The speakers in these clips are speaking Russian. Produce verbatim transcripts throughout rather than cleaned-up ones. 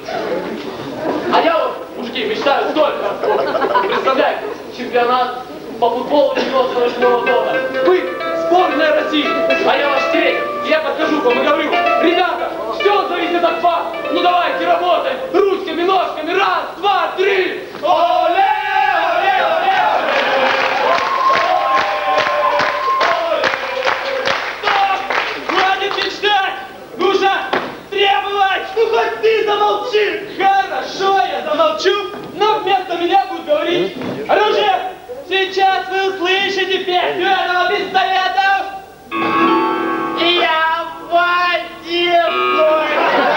А я вот, мужики, мечтаю столько. Представляете, чемпионат по футболу девяносто восьмого года. Вы сборная России, а я ваш тренер. Я подхожу к вам и говорю: ребята, все зависит от вас. Ну давайте работаем ручками, ножками. Раз, два, три. Оле! Ну хоть ты замолчи! Хорошо, я замолчу, но вместо меня будет говорить оружие! Сейчас вы услышите песню этого пистолета! Я водитель!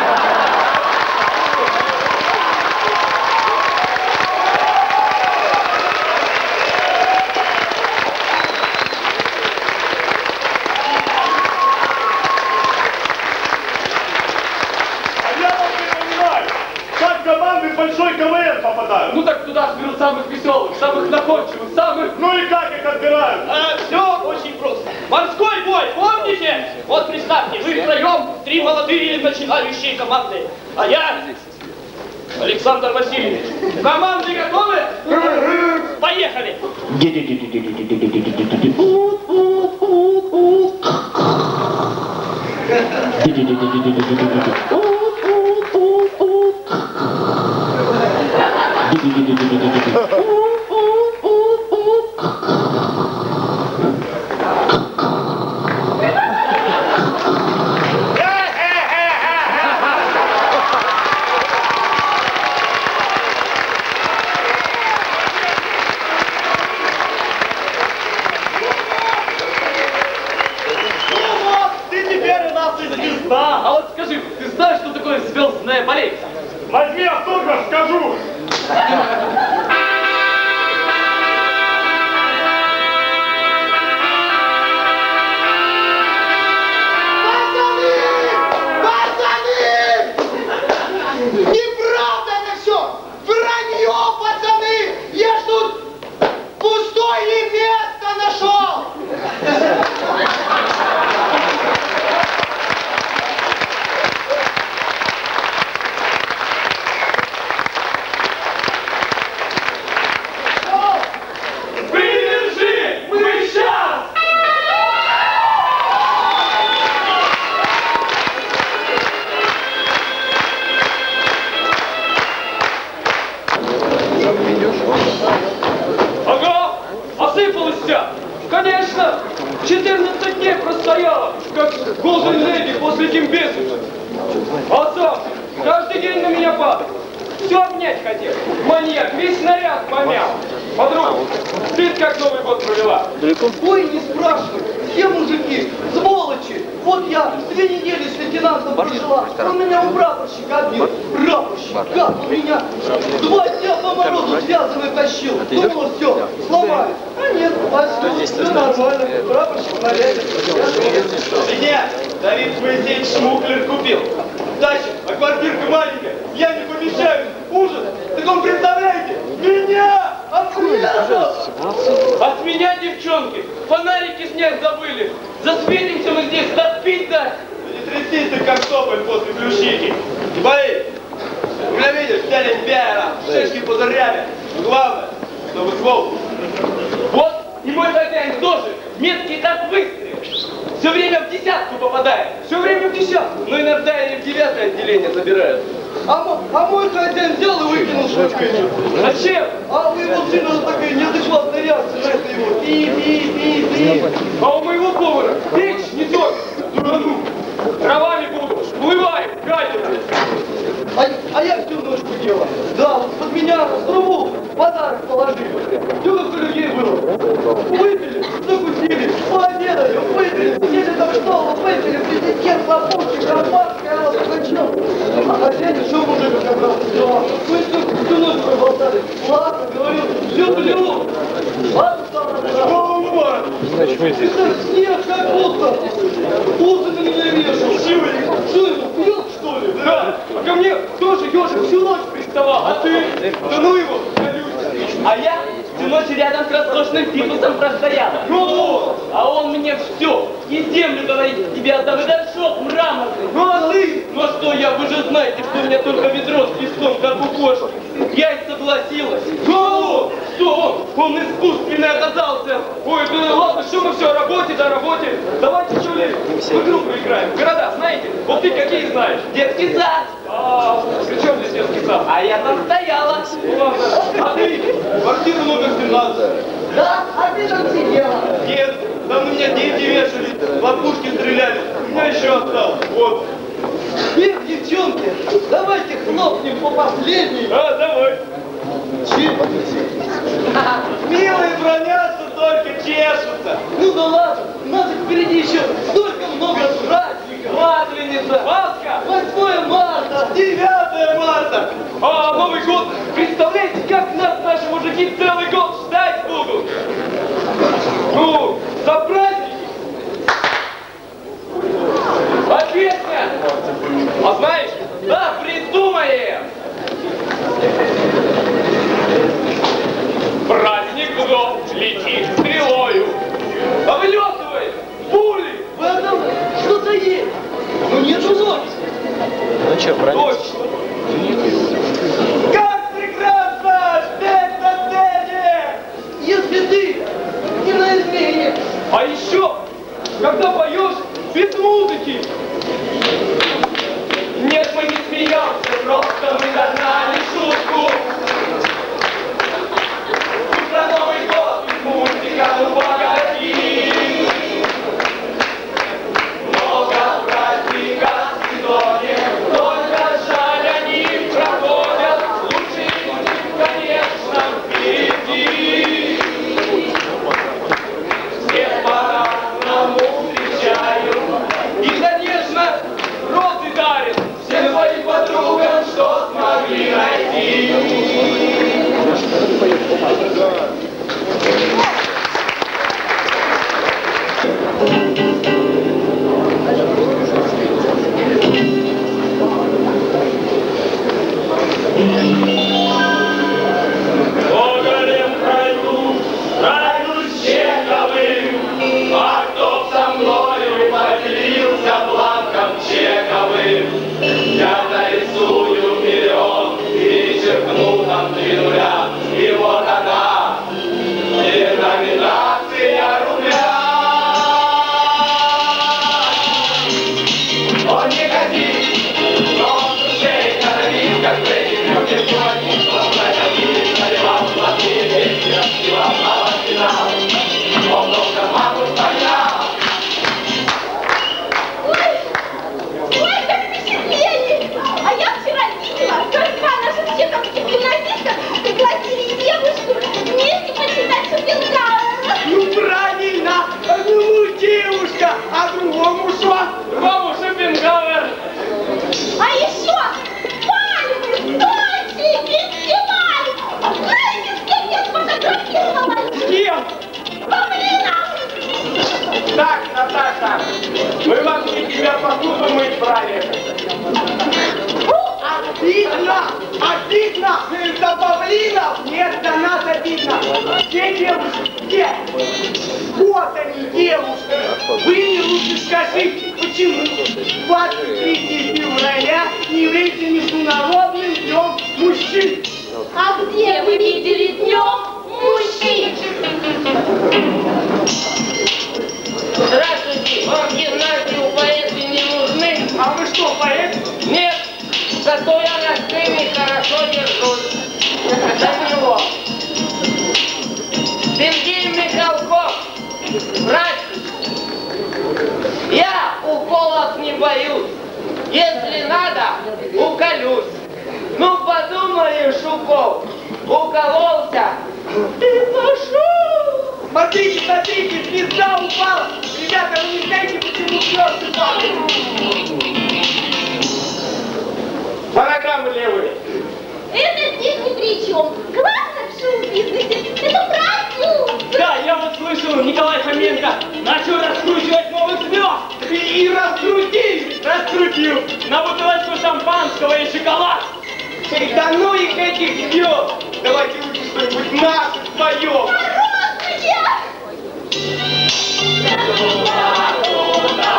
Команды в большой КВН попадают. Ну так туда берут самых веселых, самых находчивых, самых... Ну и как их отбирают? А, все очень просто. Морской бой, помните? Вот представьте, вы втроем три молодые начинающие команды. А я Александр Васильевич. Команды готовы? Поехали! А вот скажи, ты знаешь, что такое звездная болезнь? Возьми автограф, скажу. Неправда это все! Вранье, пацаны! Я ж тут пустое место нашел! Придержи! Мы сейчас! Ага, осыпалась вся. Конечно, четырнадцать дней простояла, как Golden Lady после Кимбезуса. А сам каждый день на меня падает. Все обнять хотел. Маньяк, весь снаряд помял. Подруга, ты как Новый год провела? Ой, не спрашивай, все мужики, сволочи. Вот я две недели с лейтенантом прожила, он меня у прапорщика отбил. Прапорщик, как он меня два дня по морозу связанный тащил. Думал, все, сломали. А нет, а все нормально, прапорщик нарядит. Меня Давид Моисеевич Шмуклер купил. Дача, а квартирка маленькая, я не помещаюсь. Ужас! Так он, представляете, меня обрезал! От меня, девчонки, фонарики снять забыли. Засветимся мы здесь, запить дать. Не трясись ты, как тополь после плющики. Не боись. У меня, видишь, вся не пиара, шишки пузырями. Главное, чтобы свол. Вот, и мой хозяин тоже меткий так выстрел. Все время в десятку попадает. Все время в десятку. Но иногда и в девятое отделение забирают. А, мо- а мой хозяин взял и выкинул шутку. Зачем? А у его сына такая неадекватная реакция на это его. Пи-пи-пи-пи. А у моего повара печь не топит. Дурану. Дровами буду. Плываем, гадина. А, а я всю ночь делал. Да, вот под меня в трубу подарок положили. Все как у людей было. Выпили, закусили, пообедали, выпили, сели за стол, выпили, президент, лопушки, шампанское, я вас хочу. А хозяин еще мужик оказался. Мы всю, всю ночь проболтали. Ладно, говорю, все плюну. Ладно, стало Бомба! снег как будто. Пузо на меня вешал. Шивый. Что ему, пьет, что ли? Да, а ко мне тоже ежик всю ночь приставал, а ты? Да ну его, колючий. А я всю ночь рядом с роскошным фикусом простояла. Ну, а он мне все, и землю, говорит, тебе отдам, и горшок мраморный. Ну а ты? Ну а что я, вы же знаете, что у меня только ведро с лицом, как у кошки. Я и согласилась. Но что? Он искусственный оказался. Ой, да ладно, что мы все о работе, да о работе. Давайте, что ли, в игру поиграем. Города, знаете? Вот ты какие знаешь? Детский сад. А, при чем здесь детский сад? А я там стояла. Ладно. А ты? Квартира номер семнадцать. Да, а ты там сидела. Нет, там на меня дети вешались, лопушки стреляли. У меня еще осталось. Вот. Эх, девчонки, давайте хлопнем по последней. А, давай. Чем? Милые бронятся, только чешутся. Ну да ладно, у нас впереди еще столько много праздников. Масленица, Пасха, восьмое марта. девятое марта. А Новый год, представляете, как нас наши мужики целый год ждать будут? Ну, за праздники. А песня? А знаешь, да, придумаем. Праздник в дом летит стрелою, облетывает пули. В этом что-то есть. Ну нету ночи. Ну что, правильно? Точно. Как прекрасно ждать на сцене! Если ты не на измене. А еще, когда поешь без музыки. Нет, мы не смеемся, просто мы догнали шутку. Про Новый год без мультика, ну погоди. Много праздников в сезоне, только жаль они проходят. Лучший будет, конечно, впереди. Всех по-разному встречаю. И, конечно, розы дарят всем своим подругам, что смогли найти. Оголем пройду, пройду с Чековым, а кто со мною поделился бланком чековым, я нарисую миллион, перечеркну там три нуля, и вот она, деноминация рубля. Он не ходит, но он душей норовит, как Фредди Меркьюри, сегодня словно ходит, наливал золотые песни, распевал слава финал. Он долго маму стоял. Ой, как впечатление! А я вчера видела, как два наших чеховских гимназиста пригласили девушку вместе почитать Шопенгауэра. Ну правильно, одному девушка, а другому что? Другому Шопенгауэр. А еще пальмы, стойки, фестиваль! Знаете, с кем я сфотографировалась? С кем? Павлина! Так, Наташа, мы могли тебя посуду мыть брали. Обидно, обидно, за павлинов нет, за нас обидно. Где девушки, где? Вот они, девушки. Вы мне лучше скажите, почему двадцать третьего февраля не является международным днем мужчин? А где вы видели днем мужчин? Здравствуйте, вам гимназию поэты не нужны? А вы что, поэт? Нет, зато я на сцене хорошо держусь. За него. Сергей Михалков, врач. Я уколов не боюсь. Если надо, уколюсь. Ну подумаешь, укол, укололся. Ты пошел. Смотрите, смотрите, звезда упала. Ребята, вы не знаете, почему звезды падают? Фонограммы левые. Это здесь ни при чем. Главное в шоу-бизнесе – это праздник. Да, я вот слышал, Николай Фоменко начал раскручивать новых звезд. И, и раскрутил, раскрутил на бутылочку шампанского и шоколад. Эй, да ну их этих звезд. Давайте лучше что-нибудь наше споем.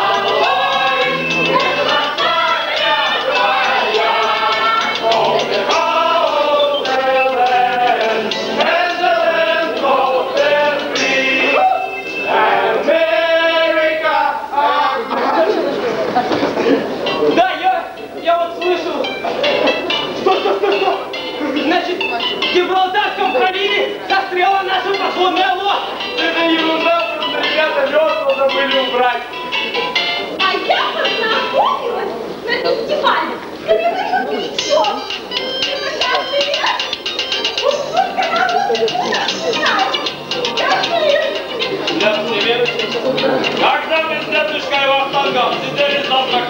Хорошие!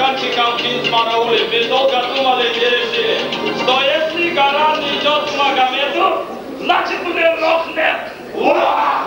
мальчикам физмарауле, вы долго думали и решили, что если Коран идет к Магомету, значит уже рухнет. Ура!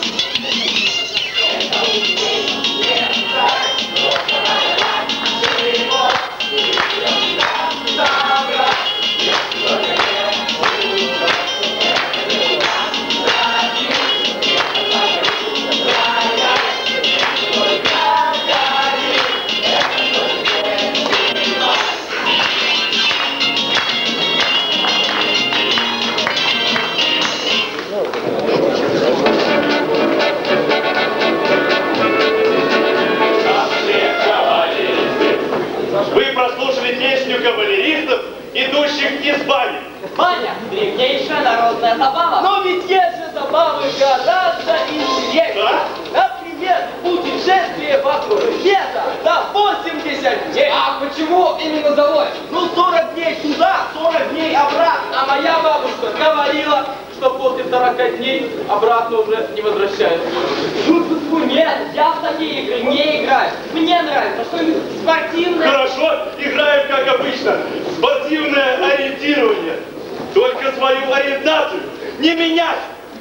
Кавалеристов, идущих из бани. Баня – древнейшая народная забава. Но ведь есть же забавы гораздо интереснее. Да? Например, путешествие вокруг света за восемьдесят дней. А почему именно за восемь? Ну, сорок дней туда, сорок дней обратно. А моя бабушка говорила, что после сорока дней обратно уже не возвращается. Ну, нет, я в такие игры не играю. Мне нравится что-нибудь спортивное. Хорошо, играем как обычно. Спортивное ориентирование. Только свою ориентацию не менять.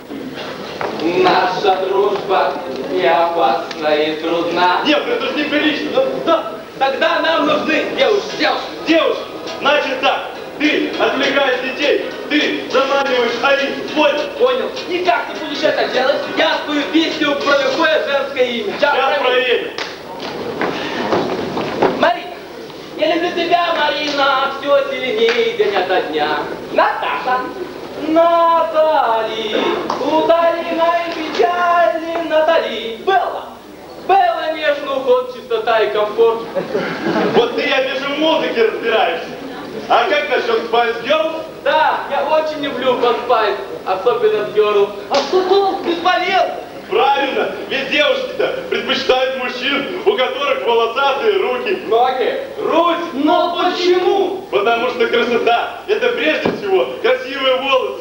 Наша дружба и опасна, и трудна. Нет, это же неприлично. Ну, да, тогда нам нужны девушки. Девушка, Девушка, значит так. Ты отвлекаешь детей, ты заманиваешь Арин, понял? Понял. Никак ты будешь это делать. Я свою песню про любое женское имя. Сейчас проверим. Марина. Я люблю тебя, Марина, все сильнее день ото дня. Наташа. Натали. Удали мои печали, Натали. Белла. Белла нежный уход, чистота и комфорт. Вот ты, я вижу, в музыке разбираешься. А как насчет Spice Girls? Да, я очень люблю поспать, особенно с Girls. А что толк? Бесполезно. Правильно, ведь девушки-то предпочитают мужчин, у которых волосатые руки. ноги, Русь, но почему? Потому что красота – это прежде всего красивые волосы.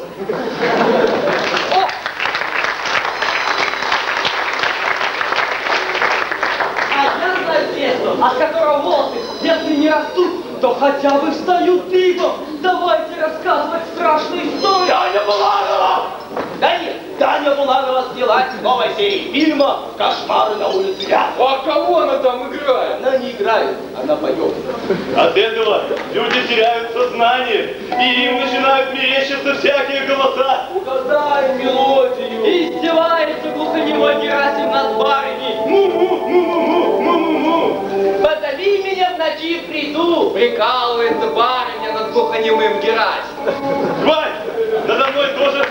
А я знаю средство, от которого волосы, если не растут, то хотя бы встают дыбом. Давайте рассказывать страшные истории. Таня Буланова! Да нет, Таня Буланова снялась в новой серии фильма «Кошмары на улице Вязов». А кого она там играет? Она не играет, она поет. От этого люди теряют сознание, и им начинают мерещиться всякие голоса. Угадай мелодию. Издевается глухонемой Герасим над барыней. Му-му-му-му-му, му-му-му. Позови меня в ночи, приду. Прикалывается барыня над глухонемым Герасимом. Хватит! Надо мной тоже...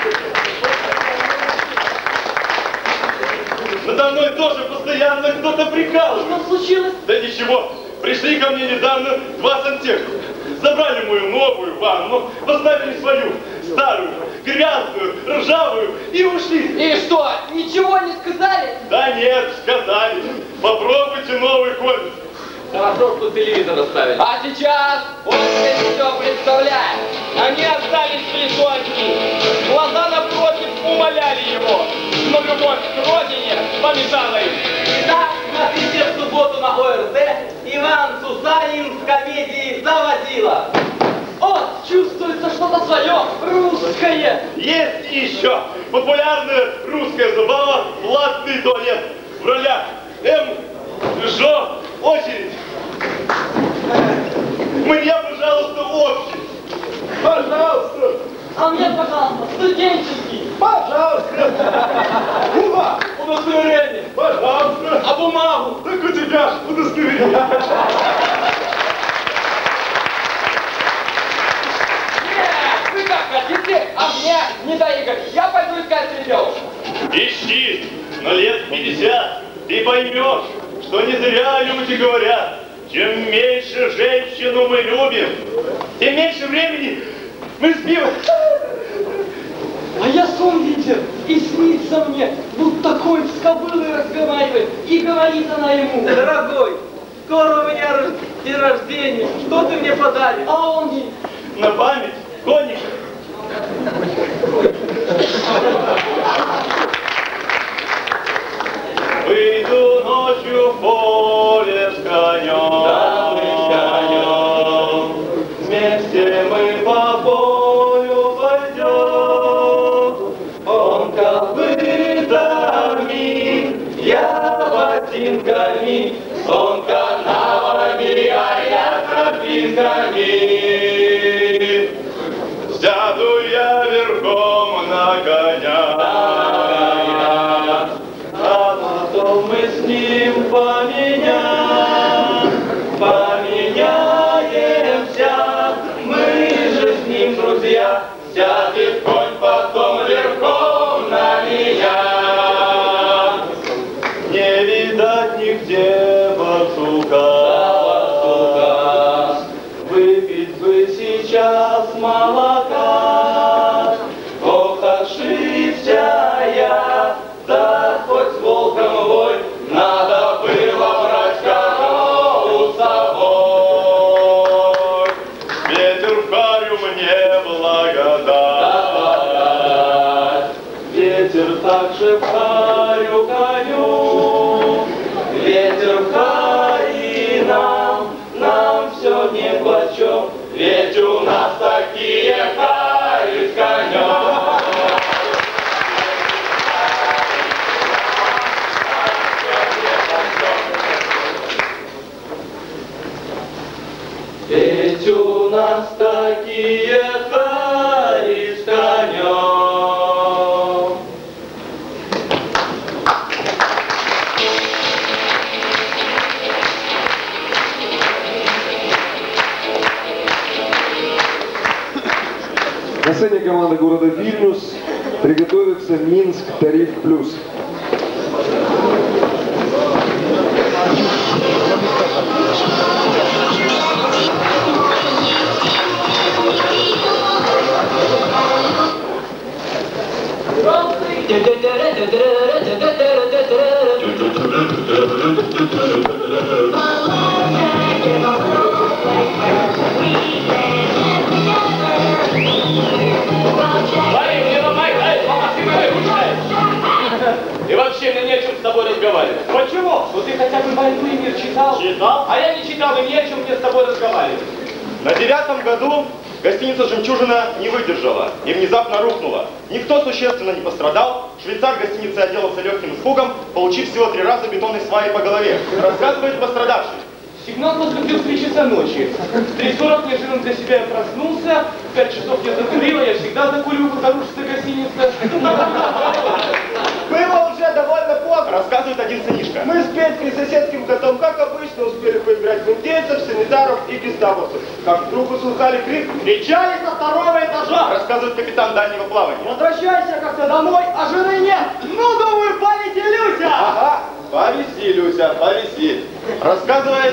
Надо мной тоже постоянно кто-то прикалывает. Что случилось? Да ничего, пришли ко мне недавно два сантехника. Забрали мою новую ванну, поставили свою старую, грязную, ржавую и ушли. И что, ничего не сказали? Да нет, сказали. Попробуйте новый комик. Хорошо, что телевизор оставили. А сейчас он здесь все представляет. Они остались присутствовать. Глаза напротив умоляли его, но любовь к родине помешала им. Итак, смотрите в субботу на О Р Т Иван Сусанин в комедии «Заводила». О, чувствуется что-то свое, русское. Есть еще популярная русская забава «Платный туалет». В ролях М. Жо. Очередь. Мне, пожалуйста, общий. Пожалуйста. А мне, пожалуйста, студенческий. Пожалуйста. Ума. Удостоверение. Пожалуйста. А бумагу? Так у тебя ж удостоверение. Нет, вы как хотите, а мне не до игр. Я пойду искать себе девушку. Ищи, но лет пятьдесят ты поймешь, что не зря люди говорят, чем меньше женщину мы любим, тем меньше времени мы спим. А я сон видел, и снится мне, вот такой с кобылой разговаривает, и говорит она ему: дорогой, скоро у меня рож- день рождения, что ты мне подаришь? А он ей: На память коника. Выйду ночью в поле с конем. Он канавами, а я тропинками. Сяду я верхом на коня, а потом мы с ним поменяем, поменяемся. Мы же с ним друзья. Сядет конь потом верхом на меня. Не видать нигде барсука, барсука. Выпить бы сейчас молока. Ох, ошибся я, да хоть с волком вой. Надо было брать корову с собой. Ветер в харю мне благодать. Ветер также в харю коню. Ветер в харе нам, нам все нипочем. Ведь у нас такие хари с конем. Ведь у нас такие хари с конем. На сцене команда города Вильнюс приготовится Минск Тариф Плюс. И вообще мне не о чем с тобой разговаривать. Почему? Ну ты хотя бы «Войну и мир» читал? Читал. А я не читал, и не о чем мне с тобой разговаривать. На девятом году гостиница «Жемчужина» не выдержала и внезапно рухнула. Никто существенно не пострадал. Швейцар гостиницы отделался легким испугом, получив всего три раза бетонной сваей по голове. Рассказывает пострадавший. Сигнал поступил в три часа ночи. В три сорок неожиданно для себя я проснулся. В пять часов я закурила, я всегда закуриваю, потому что гостиница. Было уже довольно поздно. Рассказывает один сынишка. Мы с Петькой, соседским котом, как обычно, успели поиграть в индейцев, санитаров и гестаповцев. Как вдруг услыхали крик, кричали со второго этажа. Рассказывает капитан дальнего плавания. Возвращайся как-то домой, а жены нет. Ну, думаю, повеселюся. Ага, повеселюся, повесель. Рассказывает...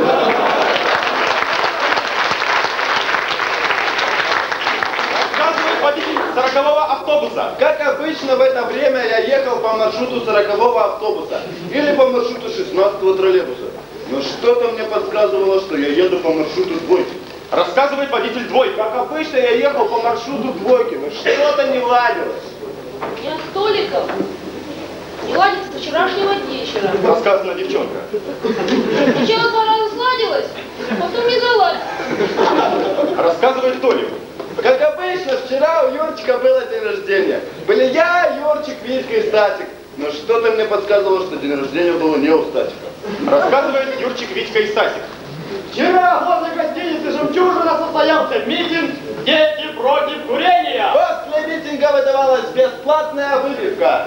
Рассказывает водитель сорокового автобуса. Как обычно, в это время я ехал по маршруту сорокового автобуса. Или по маршруту шестнадцатого троллейбуса. Но что-то мне подсказывало, что я еду по маршруту двойки. Рассказывает водитель двойки. Как обычно, я ехал по маршруту двойки, но что-то не ладилось. Я столиков. Не ладится со вчерашнего вечера. Рассказана девчонка. Сначала два раза сладилась, потом не заладилась. Рассказывает Толик. Как обычно, вчера у Юрчика было день рождения. Были я, Юрчик, Витька и Стасик. Но что-то мне подсказывало, что день рождения было не у Стасика. Рассказывает Юрчик, Витька и Стасик. Вчера возле гостиницы «Жемчужина» состоялся митинг Дети против курения! После митинга выдавалась бесплатная выпивка.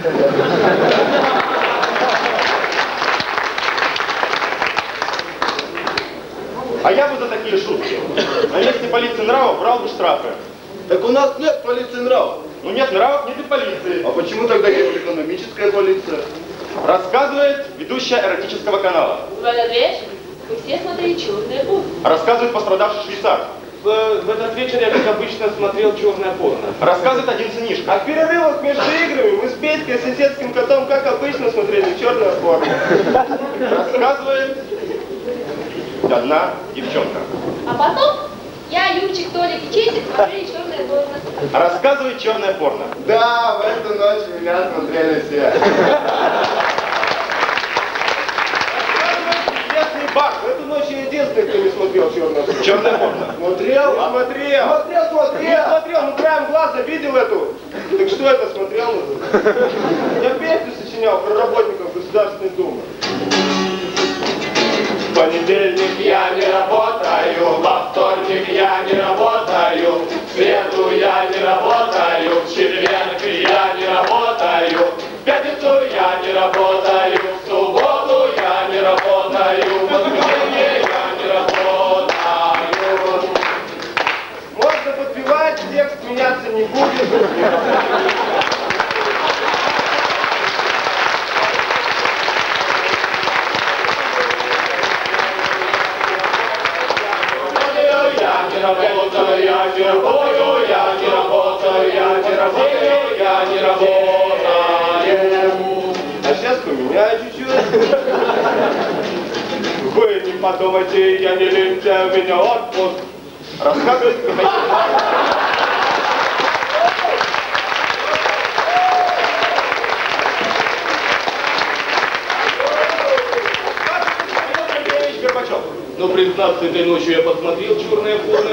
А я бы за такие шутки на месте полиции нравов брал бы штрафы. Так у нас нет полиции нравов. Ну нет нравов, нет и полиции. А почему тогда есть экономическая полиция? Рассказывает ведущая эротического канала. В этот вечер мы все смотрели «Черное порно». Рассказывает пострадавший швейцар. В, в этот вечер я, как обычно, смотрел «Черное порно». Рассказывает один сынишка. А в перерывах между играми мы с Петькой, соседским котом, как обычно, смотрели «Черное порно». Рассказывает одна девчонка. А потом я, Юрчик, Толик и Чесик смотрели «Черное порно». Рассказывает черное порно. Да, в эту ночь меня смотрели все. Известный бар. В эту ночь я единственный, кто не смотрел «Черное порно». Черное порно. Смотрел, смотрел. Смотрел, смотрел. Не смотрел, ну краем глаза видел эту. Так что это смотрел? Я песню сочинял про работников Государственной Думы. я не работаю, во вторник я не работаю, в среду я не работаю, в четверг я не работаю, в пятницу я не работаю, в субботу я не работаю, в воскресенье я не работаю. Можно подпевать, текст меняться не будет. Я не работаю, я не работаю, я не работаю, я не работаю, я не работаю. А сейчас поменяю чуть-чуть. Вы не подумайте, я не лентяй, у меня отпуск. Рассказывайте, Горбачев. Ну, признаться, этой ночью я посмотрел «Черное порно».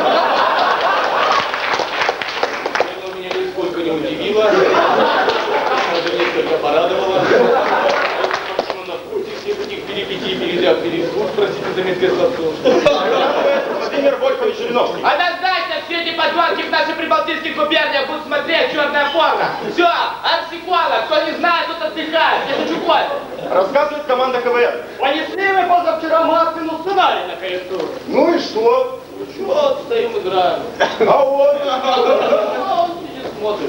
Это меня нисколько не удивило. Даже несколько порадовало. На вкусе всех этих перипетий, передряг, пересуд, простите за меткое словцо. Владимир Вольфович Жириновский. Однозначно все эти подвалки в наших прибалтийских губерниях будут смотреть «Черное порно». Все, от сиквела. Кто не знает, тот отдыхает. Я хочу кофе. Рассказывает команда КВН. Понесли мы позавчера Маркину сценарий на корректуру. Ну и что? Чего стоим, играем? А вот. А он сидит, смотрит.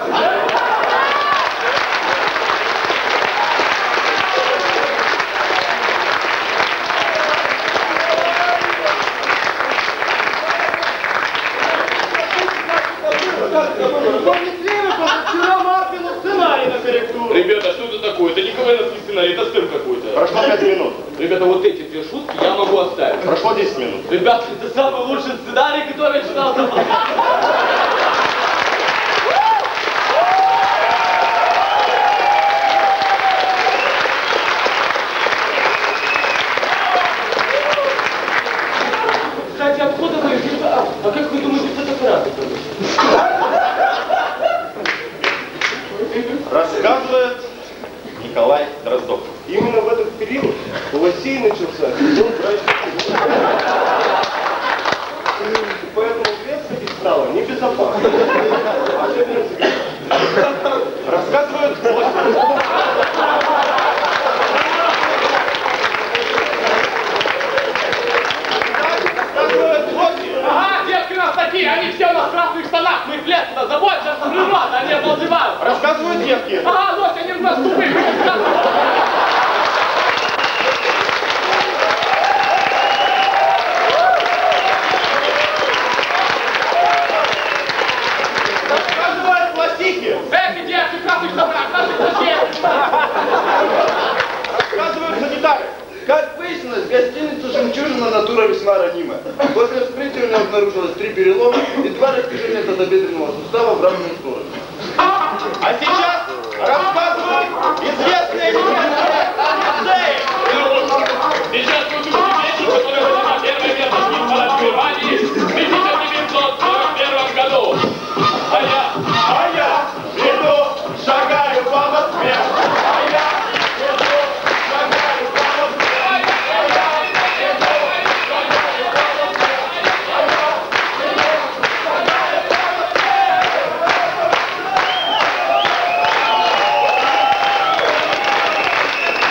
Понесли мы позавчера Маркину сценарий на корректуру. Ребята, что это такое? Это не КВНовский сценарий, это стыд какой-то. Прошло пять минут. Ребята, вот эти две шутки я могу оставить. Прошло десять минут. Ребята, это самый лучший сценарий, который я читал. Кстати, откуда вы? А как вы думаете, фотоаппараты? Рассказывает Николай Дроздов. Именно в этот период у Лосей начался сезон праздничных. Поэтому грех ходить стало небезопасно. Особенно цыгане. Рассказывает Лосей. Ага, девки у нас такие, они все у нас в красных штанах, мы их лет туда забудем, сейчас природа, они обалдевают. Рассказывают девки. Ага, Лось, они у нас тупые, мы их красных. Рассказывают лосихи. Эти девки в красных штанах, наших друзей. Рассказывают санитары. Как выяснилось, гостиница «Жемчужина» натура весьма ранимая. После вскрытия у него обнаружилось три перелома и два растяжения тазобедренного сустава в разные стороны. А сейчас рассказывают известные немецкие лицеи. Сейчас мы увидим вещи, которые заняла первое место в Гимназии Германии в тысяча девятьсот сорок первом году. А я, А я иду, шагаю по Москве. А я иду, шагаю по Москве. А я иду, шагаю по Москве. А я иду, шагаю по Москве.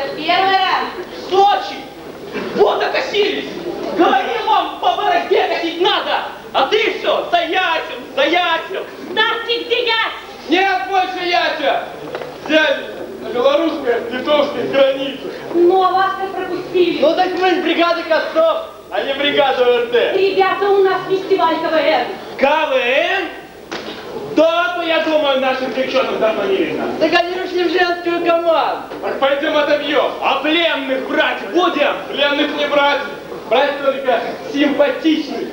это первый раз. В Сочи! Вот окосились! Говорим вам, по борозде косить надо! А ты все, заятел, заятел! Ставьте, где я? Нет больше ятя! Дядя, на белорусско-литовской границе. Ну, а вас как пропустили? Ну так мы с бригады Косцов, а не бригада ОРТ. Ребята, у нас фестиваль КВН. КВН? Да, то я думаю, наших девчонок давно не видно. Так они ушли в женскую команду. Так пойдем отобьем. А пленных брать будем? Пленных не брать. Брать только симпатичных.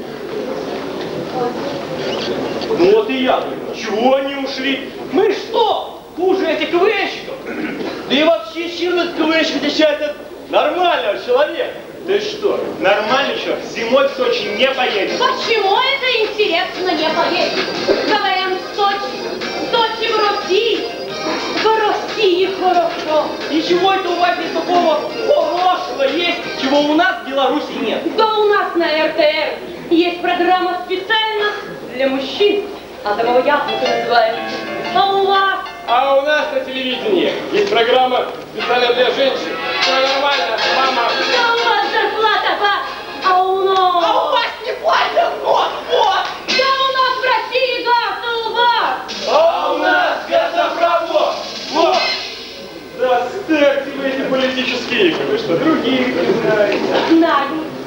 Ну вот и я говорю, чего они ушли? Мы что, хуже этих КВНщиков? Да и вообще, чем этот КВНщик отличается от нормального человека? Ты что, нормальный человек, зимой в Сочи не поедешь? Почему это интересно не поедет? КВН в Сочи. Сочи в России. В России хорошо. И чего это у вас здесь такого хорошего есть, чего у нас в Беларуси нет? Да у нас на эр тэ эр есть программа специально для мужчин. Одного яблока называется. А у вас? А у нас на телевидении есть программа специально для женщин. Все нормально, мама. Да у вас зарплата, ба, а у нас? А у вас не платят, вот, вот. Да у нас в России газ, а у вас? А у нас газопровод, вот. Да ставьте вы эти политические игры, что других не знаете. Знаю.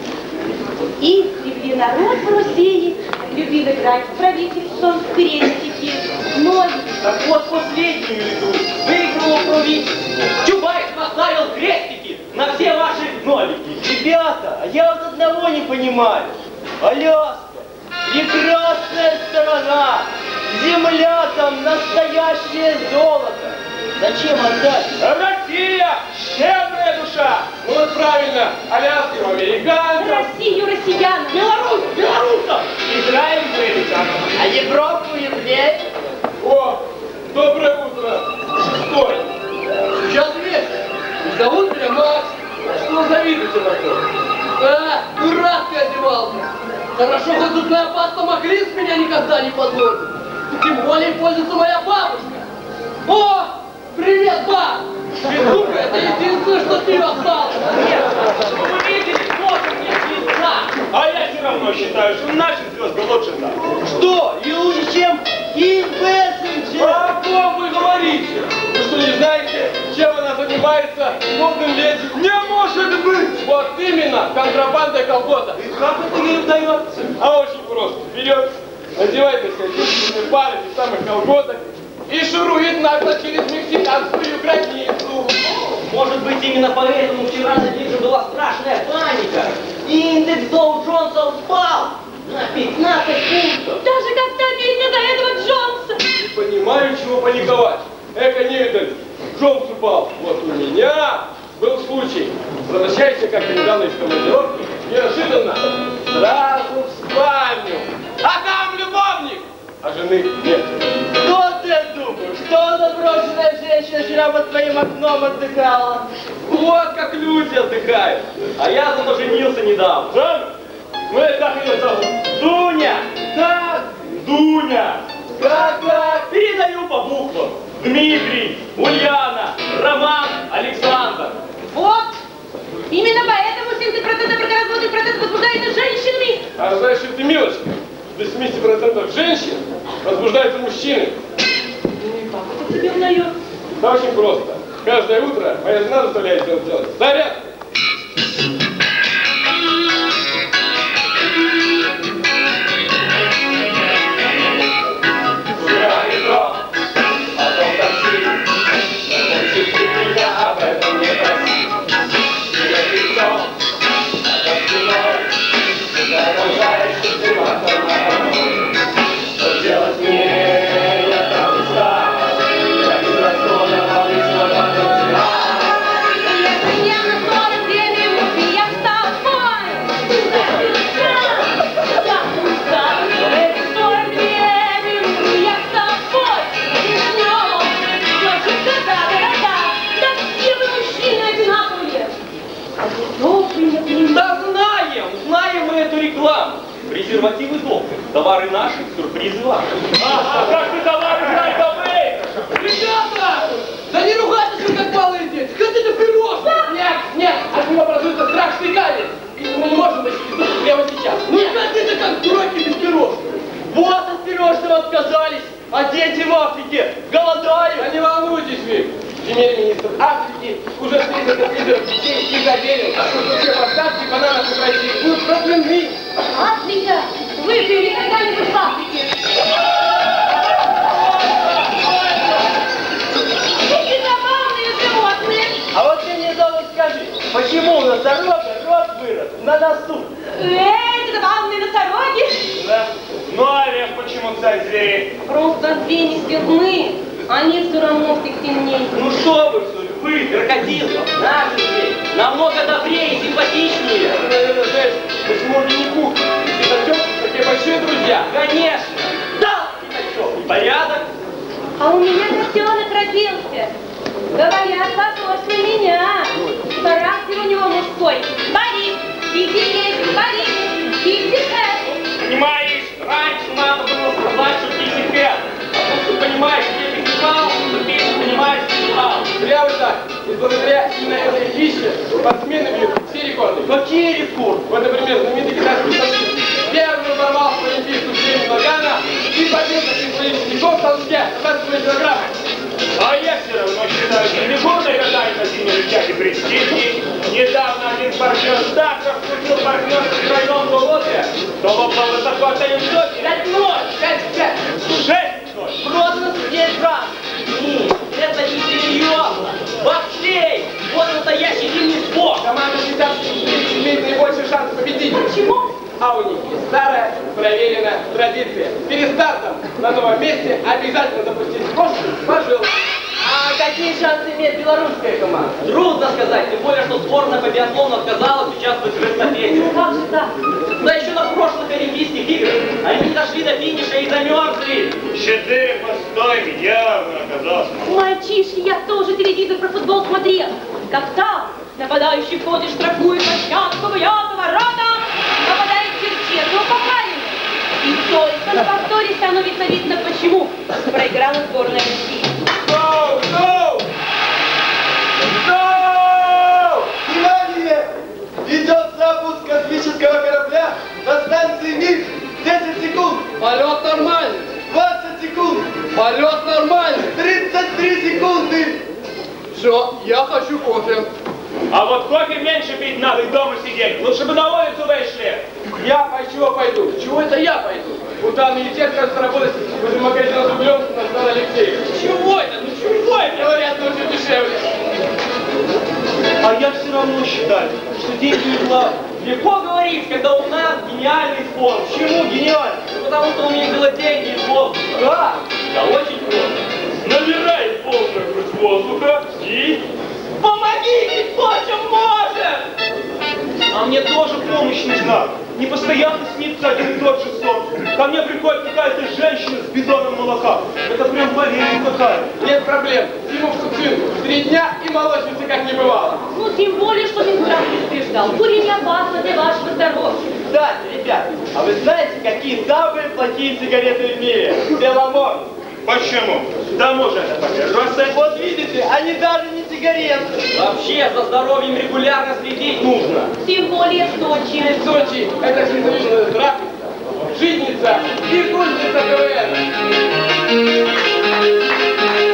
Издревле народ в России любил играть в правительство в крестики. Ноги. Так вот, последнюю игру выиграл правительство. Чубайс поставил крестики на все ваши нолики. Ребята, а я вот одного не понимаю. Аляска, прекрасная страна, земля там настоящее золото. Зачем отдать? Россия, щедрая душа. Ну вот правильно, Аляска у американцев. Россию россиян. Беларусь, белорусов. Израиль израильтянам. А Европу евреев? О, доброе утро. Шестой. Сейчас вечер. И зовут меня Макс. Что завидуете на то? А, дурак одевался. Хорошо, хоть тут Клеопатра Махлис меня никогда не подводит. Тем более пользуется моя бабушка. О, привет, ба! Петруха, это единственное, что от нее осталось. Нет, чтобы вы видели, тоже мне звезда. А я все равно считаю, что наши звезды лучше там. Что? И лучше, чем Кит Бессенджер? О ком вы говорите? Вы что, не знаете, чем она занимается в модном леди? Не может быть! Вот именно, контрабанда колгота. И как это ей удается? А очень просто. Берет, надевает на себя единственную пару этих самых колготок и шурует нагло через мексиканскую границу. Может быть, именно поэтому вчера на бирже была страшная паника. И индекс Доу Джонса упал на пятнадцать пунктов. Даже как-то обидно за этого Джонса. Не понимаю, чего паниковать. Эко невидаль. Джонс упал. Вот у меня был случай. Возвращайся как-то недавно из командировки. Неожиданно сразу в спальню. А там любовник. А жены нет. Что ты думаешь? Что за брошенная женщина вчера под твоим окном отдыхала? Вот как люди отдыхают. А я зато женился недавно. Да? Ну и как ее зовут? Дуня! Так! Дуня! Как-как? Передаю по буквам. Дмитрий, Ульяна, Роман, Александр. Вот. Именно поэтому семьдесят процентов бракоразводных процентов возбуждается женщинами. А знаешь, что ты, милочка, до семидесяти процентов женщин возбуждаются мужчины. Ну и как это тебе удается? Да очень просто. Каждое утро моя жена заставляет все делать. Зарядку. Да знаем, знаем мы эту рекламу. Презервативы доктор, товары наши, сюрпризы ваши. А как ты товары брать, да вы? Ребята! Да не ругайтесь вы, как малые дети! Хотите пирожные? премьер-министр Африки уже встретился с лидером детей и заверил, что все поставки бананов из России будут продлены. Африка! Вы были когда-нибудь в Африке? Какие забавные животные! А вот ты мне дома скажи, почему у носорога рот вырос на носу? Эти забавные носороги! Да. Ну а лев почему царь зверей? Просто звери степные, они все равно всех сильнее. Ну что вы, что ли, вы, крокодил, наши звери, намного добрее и симпатичнее. Это, наверное, знаешь, почему Винни-Пух и Пятачок такие большие друзья? Конечно! Да, Пятачок, порядок. А у меня котенок родился. Говорят, похож на меня. Характер у него мужской. Борис, иди есть, Борис, иди. Понимаешь, раньше надо было сказать, что ты не пят. А то, что понимаешь, где ты спал, то ты не понимаешь, что спал. Зря вы так. И благодаря именно этой пище спортсмены бьют все рекорды. Какие рекорды? Вот, например, знаменитый китайский спортсмен первый ворвался в Олимпийскую премию Нагана и победу символический гол в толчке двадцать килограмм. А я все равно считаю, что рекорды катания на зимней олимпиаде престижней. Недавно один спортсмен так раскрутил партнера в тройном голове, что лопал высоко оценил сотни. Пять ноль! Пять, пять. Шесть ноль. Просто здесь раз. Нет, это не серьезно. Вообще, вот настоящий зимний спорт. Команда китайских имеет наибольший шанс победить. Почему? А у них есть старая, проверенная традиция. Перед стартом на новом месте обязательно запустить кошку, пожалуйста. А какие шансы имеет белорусская команда? Трудно сказать, тем более, что сборная по биатлону отказалась участвовать в эстафете. Ну как же так? Да еще на прошлых Олимпийских играх они не дошли до финиша и замерзли. Четыре постой явно оказался. Мальчишки, я тоже телевизор про футбол смотрел. Как там нападающий входит, штрафует площадку, бьет ворота, попадает в черчетку по правильно. И только на повторе становится видно, почему проиграла сборная России. Гоу, гоу! Гоу! Внимание! Идет запуск космического корабля на станции Мир. десять секунд. Полет нормальный. двадцать секунд. Полет нормальный. тридцать три секунды. Все, я хочу кофе. А вот кофе меньше пить надо и дома сидеть. Лучше бы на улицу вышли. Я по чего пойду? Чего это я пойду? Куда мне идти, кажется, работать возле магазина с углем на Стар Алексеев. Чего это? Ну чего это? Говорят, нужно дешевле. А я все равно считаю, что деньги не главное. Легко говорить, когда у нас гениальный спорт. Почему гениальный? Ну, потому что умеет делать деньги и спорт. Да, да очень просто. Набирай полную грудь воздуха и... Помогите, кто чем может! А мне тоже помощь нужна. Не постоянно снится один и тот же сон. Ко мне приходит какая-то женщина с бидоном молока. Это прям болезнь какая. Нет проблем. Ему в субсидию. Три дня и молочницы как не бывало. Ну, тем более, что Минздрав предупреждал. Курение опасно для вашего здоровья. Кстати, ребят, а вы знаете, какие самые плохие сигареты в мире? Беломор. Почему? Да может это повернется. Вот видите, они даже не сигареты. Вообще, за здоровьем регулярно следить нужно. Тем более в Сочи. В Сочи это сенсационная драпица, житница и кузница КВН.